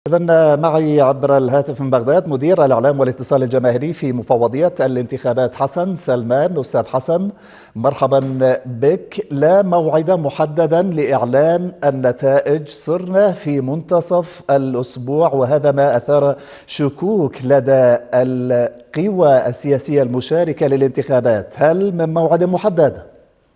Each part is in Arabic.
إذن معي عبر الهاتف من بغداد مدير الإعلام والاتصال الجماهيري في مفوضية الانتخابات حسن سلمان. أستاذ حسن، مرحبا بك. لا موعد محددا لإعلان النتائج، صرنا في منتصف الأسبوع وهذا ما أثار شكوك لدى القوى السياسية المشاركة للانتخابات. هل من موعد محدد؟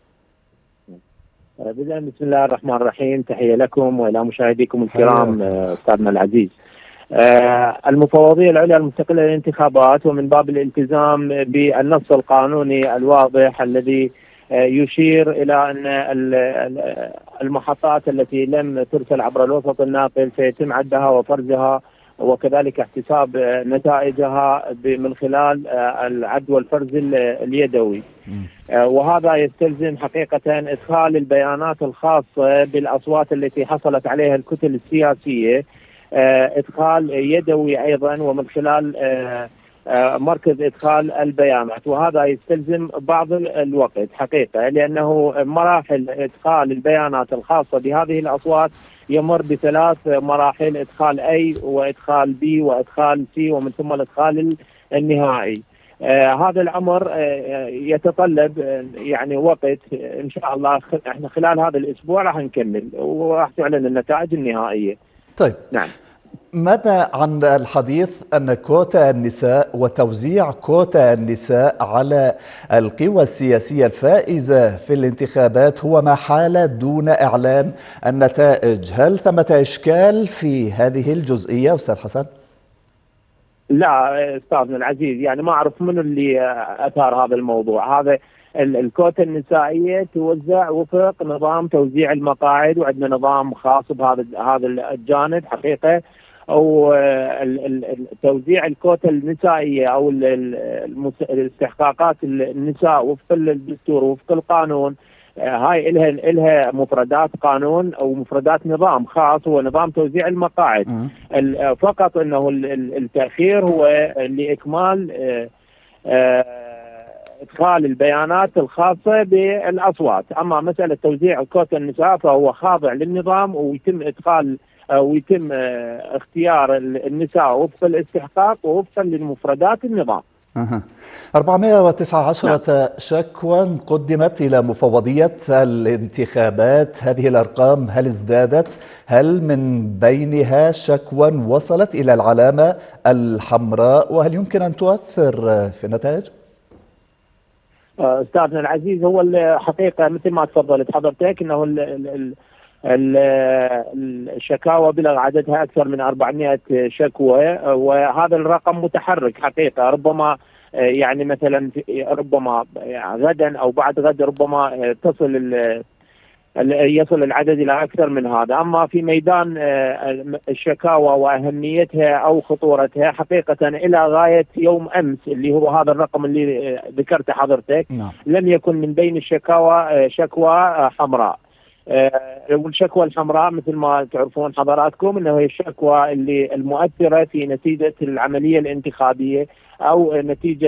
بداية بسم الله الرحمن الرحيم، تحية لكم وإلى مشاهديكم الكرام. أستاذنا العزيز، المفوضية العليا المستقلة للانتخابات ومن باب الالتزام بالنص القانوني الواضح الذي يشير إلى أن المحطات التي لم ترسل عبر الوسط الناقل سيتم عدها وفرزها وكذلك احتساب نتائجها من خلال العد والفرز اليدوي، وهذا يستلزم حقيقة إدخال البيانات الخاصة بالأصوات التي حصلت عليها الكتل السياسية، إدخال يدوي أيضا ومن خلال مركز إدخال البيانات، وهذا يستلزم بعض الوقت حقيقة، لأنه مراحل إدخال البيانات الخاصة بهذه الأصوات يمر بثلاث مراحل: إدخال A وإدخال B وإدخال C ومن ثم الإدخال النهائي. هذا الأمر يتطلب يعني وقت. إن شاء الله احنا خلال هذا الأسبوع راح نكمل وراح تعلن النتائج النهائية. طيب، نعم. ماذا عن الحديث أن كوتا النساء وتوزيع كوتا النساء على القوى السياسية الفائزة في الانتخابات هو ما حال دون إعلان النتائج؟ هل ثمة إشكال في هذه الجزئية أستاذ حسن؟ لا أستاذنا العزيز، يعني ما أعرف من اللي أثار هذا الموضوع. هذا الكوتا النسائية توزع وفق نظام توزيع المقاعد، وعندنا نظام خاص بهذا الجانب حقيقة. أو توزيع الكوتا النسائية أو الاستحقاقات النساء وفق الدستور وفق القانون، هاي إلها مفردات قانون أو مفردات نظام خاص هو نظام توزيع المقاعد. فقط أنه التأخير هو لإكمال إدخال البيانات الخاصة بالأصوات. أما مسألة توزيع كوتا النساء فهو خاضع للنظام ويتم إدخال ويتم اختيار النساء وفق الاستحقاق ووفقا للمفردات النظام. 419 شكوى قدمت إلى مفوضية الانتخابات، هذه الأرقام هل ازدادت؟ هل من بينها شكوى وصلت إلى العلامة الحمراء؟ وهل يمكن أن تؤثر في النتائج؟ أستاذنا العزيز، هو الحقيقة مثل ما تفضلت حضرتك أنه الشكاوى بلغ عددها أكثر من 400 شكوى، وهذا الرقم متحرك حقيقة. ربما يعني مثلا ربما غدا أو بعد غد ربما يصل العدد إلى أكثر من هذا. أما في ميدان الشكاوى وأهميتها أو خطورتها حقيقة إلى غاية يوم أمس اللي هو هذا الرقم اللي ذكرته حضرتك، لم يكن من بين الشكاوى شكوى حمراء. والشكوى الحمراء مثل ما تعرفون حضراتكم انه هي الشكوى اللي المؤثرة في نتيجة العملية الانتخابية او نتيجة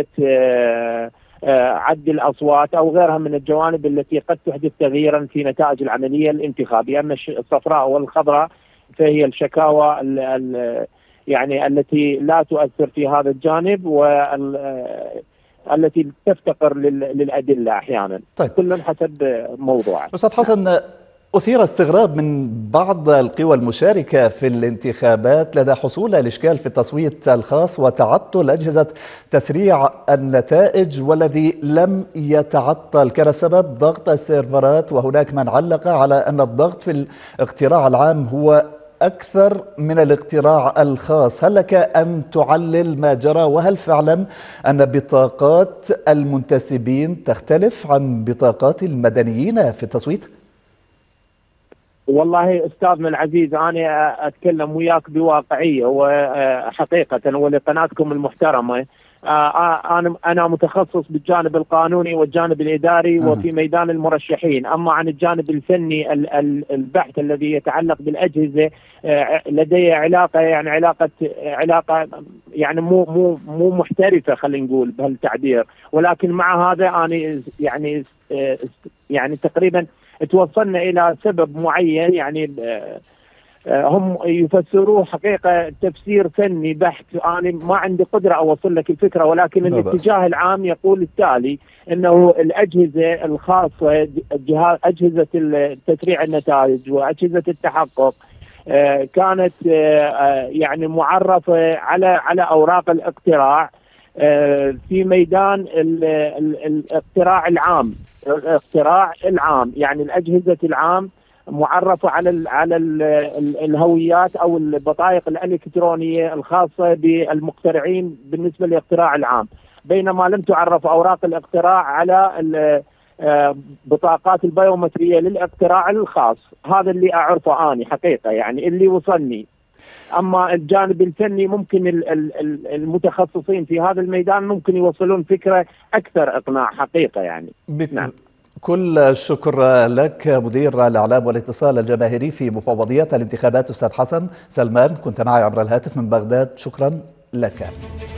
عد الأصوات أو غيرها من الجوانب التي قد تحدث تغييرا في نتائج العملية الانتخابية. أما الصفراء والخضراء فهي الشكاوى يعني التي لا تؤثر في هذا الجانب والتي تفتقر للأدلة أحيانا. طيب، كل حسب موضوع. أستاذ حسن، أثير استغراب من بعض القوى المشاركة في الانتخابات لدى حصول الإشكال في التصويت الخاص وتعطل أجهزة تسريع النتائج، والذي لم يتعطل كان سبب ضغط السيرفرات، وهناك من علق على أن الضغط في الاقتراع العام هو أكثر من الاقتراع الخاص. هل لك أن تعلل ما جرى؟ وهل فعلا أن بطاقات المنتسبين تختلف عن بطاقات المدنيين في التصويت؟ والله أستاذنا العزيز، أنا أتكلم وياك بواقعية وحقيقة ولقناتكم المحترمة. أنا متخصص بالجانب القانوني والجانب الإداري وفي ميدان المرشحين. أما عن الجانب الفني البحث الذي يتعلق بالأجهزة لدي علاقة علاقة يعني مو محترفة، خلينا نقول بهالتعبير. ولكن مع هذا أنا يعني تقريبا توصلنا إلى سبب معين، يعني هم يفسروه حقيقة تفسير فني بحت. أنا ما عندي قدرة أوصل لك الفكرة، ولكن الاتجاه العام يقول التالي: أنه الأجهزة الخاصة، أجهزة تسريع النتائج وأجهزة التحقق كانت يعني معرفة على أوراق الاقتراع في ميدان الاقتراع العام. الاقتراع العام يعني الأجهزة العام معرفة على الهويات أو البطايق الإلكترونية الخاصة بالمقترعين بالنسبة للاقتراع العام، بينما لم تعرف أوراق الاقتراع على بطاقات البيومترية للاقتراع الخاص. هذا اللي أعرفه أنا حقيقة، يعني اللي وصلني. أما الجانب الفني ممكن المتخصصين في هذا الميدان ممكن يوصلون فكرة أكثر إقناع حقيقة يعني. نعم. كل الشكر لك مدير الإعلام والاتصال الجماهيري في مفوضية الانتخابات أستاذ حسن سلمان، كنت معي عبر الهاتف من بغداد. شكرا لك.